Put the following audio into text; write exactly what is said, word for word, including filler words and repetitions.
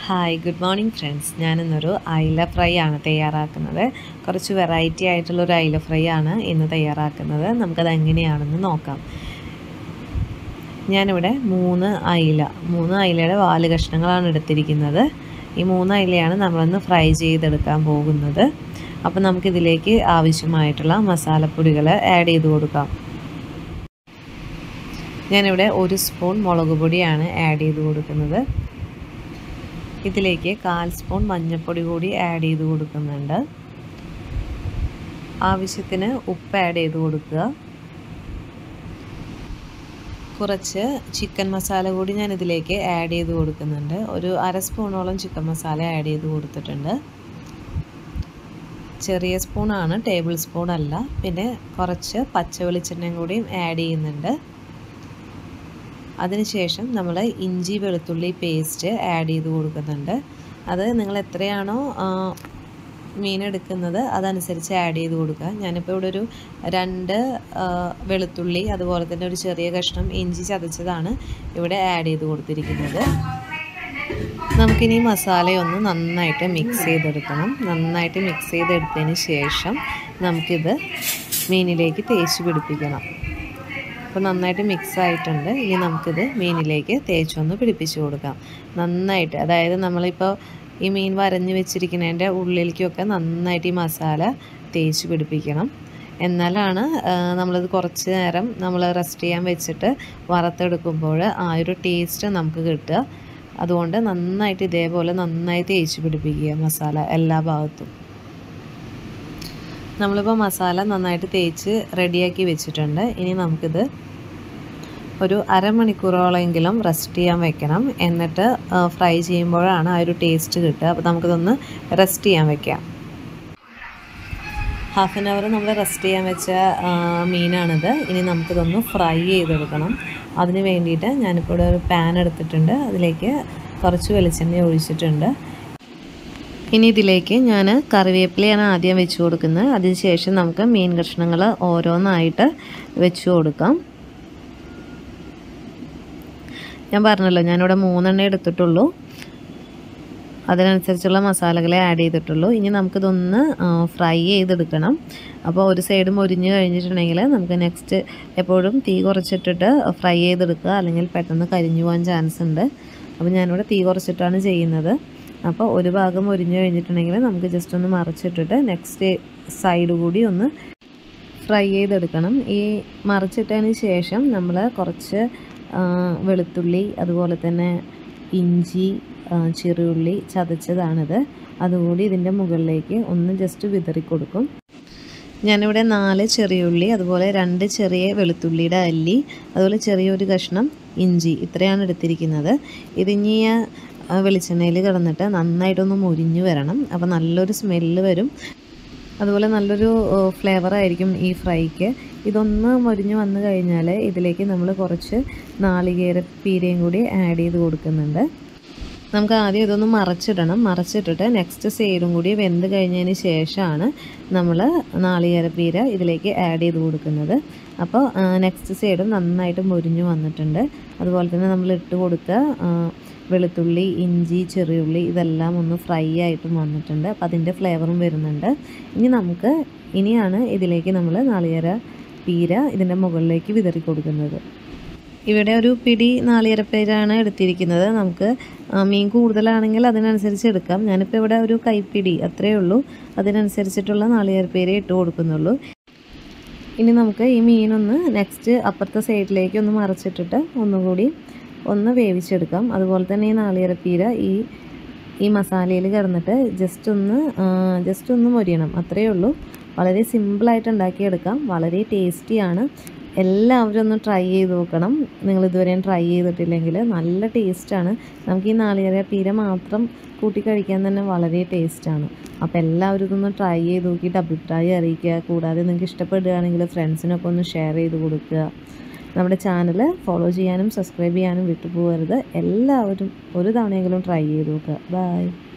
Hi good morning friends. ഞാനിന്നൊരു അയില fry ആണ് തയ്യാറാക്കുന്നത്. കുറച്ച് വെറൈറ്റി ആയിട്ടുള്ളൊരു അയില ഫ്രൈ ആണ് ഇന്ന് തയ്യാറാക്കുന്നത്. നമുക്കത് എങ്ങനെയാണെന്ന് നോക്കാം. ഞാനിവിടെ മൂന്ന് അയില മൂന്ന് അയിലയുടെ വാല് കഷ്ണങ്ങളാണ് എടുത്തിരിക്കുന്നത്. ഈ മൂന്ന് അയിലയാണ് നമ്മളിന്ന് ഫ്രൈ ചെയ്തെടുക്കാൻ പോകുന്നത്. അപ്പോൾ നമുക്കിതിലേക്ക് ആവശ്യമായിട്ടുള്ള മസാലപ്പൊടികൾ ആഡ് ചെയ്ത് കൊടുക്കാം. ഞാനിവിടെ ഒരു സ്പൂൺ മുളക് പൊടിയാണ് ആഡ് ചെയ്ത് കൊടുക്കുന്നത്. ഇതിലേക്ക് കാൽ സ്പൂൺ മഞ്ഞൾപ്പൊടി കൂടി ആഡ് ചെയ്ത് കൊടുക്കുന്നുണ്ട്. ആവശ്യത്തിന് ഉപ്പ് ആഡ് ചെയ്ത് കൊടുക്കുക. കുറച്ച് ചിക്കൻ മസാല കൂടി ഞാൻ ഇതിലേക്ക് ആഡ് ചെയ്ത് കൊടുക്കുന്നുണ്ട്. ഒരു അര സ്പൂണോളം ചിക്കൻ മസാല ആഡ് ചെയ്ത് കൊടുത്തിട്ടുണ്ട്. ചെറിയ സ്പൂണാണ്, ടേബിൾ സ്പൂൺ അല്ല. പിന്നെ കുറച്ച് പച്ച വെളിച്ചെണ്ണയും കൂടിയും ആഡ് ചെയ്യുന്നുണ്ട്. അതിനുശേഷം നമ്മൾ ഇഞ്ചി വെളുത്തുള്ളി പേസ്റ്റ് ആഡ് ചെയ്ത് കൊടുക്കുന്നുണ്ട്. അത് നിങ്ങൾ എത്രയാണോ മീൻ എടുക്കുന്നത് അതനുസരിച്ച് ആഡ് ചെയ്ത് കൊടുക്കുക. ഞാനിപ്പോൾ ഇവിടെ ഒരു രണ്ട് വെളുത്തുള്ളി അതുപോലെ തന്നെ ഒരു ചെറിയ കഷ്ണം ഇഞ്ചി ചതച്ചതാണ് ഇവിടെ ആഡ് ചെയ്ത് കൊടുത്തിരിക്കുന്നത്. നമുക്കിനി മസാലയൊന്ന് നന്നായിട്ട് മിക്സ് ചെയ്തെടുക്കണം. നന്നായിട്ട് മിക്സ് ചെയ്തെടുത്തതിന് ശേഷം നമുക്കിത് മീനിലേക്ക് തേച്ച് പിടിപ്പിക്കണം. അപ്പോൾ നന്നായിട്ട് മിക്സ് ആയിട്ടുണ്ട്. ഇനി നമുക്കിത് മീനിലേക്ക് തേച്ചൊന്ന് പിടിപ്പിച്ച് കൊടുക്കാം നന്നായിട്ട്. അതായത് നമ്മളിപ്പോൾ ഈ മീൻ വരഞ്ഞ് വെച്ചിരിക്കുന്നതിൻ്റെ ഉള്ളിലേക്കൊക്കെ നന്നായിട്ട് ഈ മസാല തേച്ച് പിടിപ്പിക്കണം. എന്നാലാണ് നമ്മളിത് കുറച്ച് നേരം നമ്മൾ റെസ്റ്റ് ചെയ്യാൻ വെച്ചിട്ട് വറുത്തെടുക്കുമ്പോൾ ആ ഒരു ടേസ്റ്റ് നമുക്ക് കിട്ടുക. അതുകൊണ്ട് നന്നായിട്ട് ഇതേപോലെ നന്നായി തേച്ച് പിടിപ്പിക്കുക മസാല എല്ലാ ഭാഗത്തും. നമ്മളിപ്പോൾ മസാല നന്നായിട്ട് തേച്ച് റെഡിയാക്കി വെച്ചിട്ടുണ്ട്. ഇനി നമുക്കിത് ഒരു അരമണിക്കൂറോളെങ്കിലും റെസ്റ്റ് ചെയ്യാൻ വെക്കണം. എന്നിട്ട് ഫ്രൈ ചെയ്യുമ്പോഴാണ് ആ ഒരു ടേസ്റ്റ് കിട്ടുക. അപ്പോൾ നമുക്കിതൊന്ന് റെസ്റ്റ് ചെയ്യാൻ വെക്കാം. ഹാഫ് ആൻ അവർ നമ്മൾ റെസ്റ്റ് ചെയ്യാൻ വെച്ച മീനാണിത്. ഇനി നമുക്കിതൊന്ന് ഫ്രൈ ചെയ്തെടുക്കണം. അതിന് വേണ്ടിയിട്ട് ഞാനിപ്പോൾ ഇവിടെ ഒരു പാൻ എടുത്തിട്ടുണ്ട്. അതിലേക്ക് കുറച്ച് വെളിച്ചെണ്ണ ഒഴിച്ചിട്ടുണ്ട്. ഇനി ഇതിലേക്ക് ഞാൻ കറിവേപ്പിലയാണ് ആദ്യം വെച്ച് കൊടുക്കുന്നത്. അതിനുശേഷം നമുക്ക് മീൻ കഷ്ണങ്ങൾ ഓരോന്നായിട്ട് വെച്ച് കൊടുക്കാം. ഞാൻ പറഞ്ഞല്ലോ ഞാനിവിടെ മൂന്നെണ്ണ എടുത്തിട്ടുള്ളൂ. അതിനനുസരിച്ചുള്ള മസാലകളെ ആഡ് ചെയ്തിട്ടുള്ളൂ. ഇനി നമുക്കിതൊന്ന് ഫ്രൈ ചെയ്തെടുക്കണം. അപ്പോൾ ഒരു സൈഡ് മൊരിഞ്ഞ് കഴിഞ്ഞിട്ടുണ്ടെങ്കിൽ നമുക്ക് നെക്സ്റ്റ് എപ്പോഴും തീ കുറച്ചിട്ടിട്ട് ഫ്രൈ ചെയ്തെടുക്കുക, അല്ലെങ്കിൽ പെട്ടെന്ന് കരിഞ്ഞു പോകാൻ ചാൻസ് ഉണ്ട്. അപ്പോൾ ഞാനിവിടെ തീ കുറച്ചിട്ടാണ് ചെയ്യുന്നത്. അപ്പോൾ ഒരു ഭാഗം മൊരിഞ്ഞ് കഴിഞ്ഞിട്ടുണ്ടെങ്കിൽ നമുക്ക് ജസ്റ്റ് ഒന്ന് മറിച്ചിട്ടിട്ട് നെക്സ്റ്റ് സൈഡ് കൂടി ഒന്ന് ഫ്രൈ ചെയ്തെടുക്കണം. ഈ മറിച്ചിട്ടതിന് ശേഷം നമ്മൾ കുറച്ച് വെളുത്തുള്ളി അതുപോലെ തന്നെ ഇഞ്ചി ചെറിയുള്ളി ചതച്ചതാണിത്, അതുകൂടി ഇതിൻ്റെ മുകളിലേക്ക് ഒന്ന് ജസ്റ്റ് വിതറി കൊടുക്കും. ഞാനിവിടെ നാല് ചെറിയുള്ളി അതുപോലെ രണ്ട് ചെറിയ വെളുത്തുള്ളിയുടെ അല്ലി അതുപോലെ ചെറിയൊരു കഷ്ണം ഇഞ്ചി ഇത്രയാണ് എടുത്തിരിക്കുന്നത്. ഇതിനി വെളിച്ചെണ്ണയിൽ കിടന്നിട്ട് നന്നായിട്ടൊന്ന് മൊരിഞ്ഞ് വരണം. അപ്പോൾ നല്ലൊരു സ്മെല്ല് വരും. അതുപോലെ നല്ലൊരു ഫ്ലേവറായിരിക്കും ഈ ഫ്രൈക്ക്. ഇതൊന്ന് മൊരിഞ്ഞ് വന്നു കഴിഞ്ഞാൽ ഇതിലേക്ക് നമ്മൾ കുറച്ച് നാളികേരപ്പീരയും കൂടി ആഡ് ചെയ്ത് കൊടുക്കുന്നുണ്ട്. നമുക്ക് ആദ്യം ഇതൊന്ന് മറച്ചിടണം. മറച്ചിട്ടിട്ട് നെക്സ്റ്റ് സൈഡും കൂടി വെന്ത് കഴിഞ്ഞതിന് ശേഷമാണ് നമ്മൾ നാളികേരപ്പീര ഇതിലേക്ക് ആഡ് ചെയ്ത് കൊടുക്കുന്നത്. അപ്പോൾ നെക്സ്റ്റ് സൈഡും നന്നായിട്ട് മൊരിഞ്ഞ് വന്നിട്ടുണ്ട്. അതുപോലെ തന്നെ നമ്മൾ ഇട്ട് കൊടുത്ത വെളുത്തുള്ളി ഇഞ്ചി ചെറിയുള്ളി ഇതെല്ലാം ഒന്ന് ഫ്രൈ ആയിട്ടും വന്നിട്ടുണ്ട്. അപ്പോൾ അതിൻ്റെ ഫ്ലേവറും വരുന്നുണ്ട്. ഇനി നമുക്ക് ഇനിയാണ് ഇതിലേക്ക് നമ്മൾ നാളികേര പീര ഇതിൻ്റെ മുകളിലേക്ക് വിതറി കൊടുക്കുന്നത്. ഇവിടെ ഒരു പിടി നാളികേരപ്പീരാണ് എടുത്തിരിക്കുന്നത്. നമുക്ക് മീൻ കൂടുതലാണെങ്കിൽ അതിനനുസരിച്ച് എടുക്കാം. ഞാനിപ്പോൾ ഇവിടെ ഒരു കൈപ്പിടി അത്രയേ ഉള്ളൂ, അതിനനുസരിച്ചിട്ടുള്ള നാളികേരപ്പീര ഇട്ട് കൊടുക്കുന്നുള്ളൂ. ഇനി നമുക്ക് ഈ മീനൊന്ന് നെക്സ്റ്റ് അപ്പുറത്തെ സൈഡിലേക്ക് ഒന്ന് മറിച്ചിട്ടിട്ട് ഒന്നുകൂടി ഒന്ന് വേവിച്ചെടുക്കാം. അതുപോലെ തന്നെ ഈ നാളികേരപ്പീര ഈ ഈ മസാലയിൽ കിടന്നിട്ട് ജസ്റ്റ് ഒന്ന് ജസ്റ്റ് ഒന്ന് മൊരിയണം, അത്രയേ ഉള്ളൂ. വളരെ സിമ്പിളായിട്ട് ഉണ്ടാക്കിയെടുക്കാം. വളരെ ടേസ്റ്റിയാണ്. എല്ലാവരും ഒന്ന് ട്രൈ ചെയ്ത് നോക്കണം. നിങ്ങൾ ഇതുവരെയും ട്രൈ ചെയ്തിട്ടില്ലെങ്കിൽ നല്ല ടേസ്റ്റാണ്. നമുക്ക് ഈ നാളികേരപ്പീര മാത്രം കൂട്ടി കഴിക്കാൻ തന്നെ വളരെ ടേസ്റ്റാണ്. അപ്പോൾ എല്ലാവരും ഇതൊന്ന് ട്രൈ ചെയ്ത് നോക്കിയിട്ട് അഭിപ്രായം അറിയിക്കുക. കൂടാതെ നിങ്ങൾക്ക് ഇഷ്ടപ്പെടുകയാണെങ്കിൽ ഫ്രണ്ട്സിനൊക്കെ ഒന്ന് ഷെയർ ചെയ്ത് കൊടുക്കുക. നമ്മുടെ ചാനൽ ഫോളോ ചെയ്യാനും സബ്സ്ക്രൈബ് ചെയ്യാനും വിട്ടുപോകരുത്. എല്ലാവരും ഒരു തവണയെങ്കിലും ട്രൈ ചെയ്ത് നോക്കുക. ബൈ.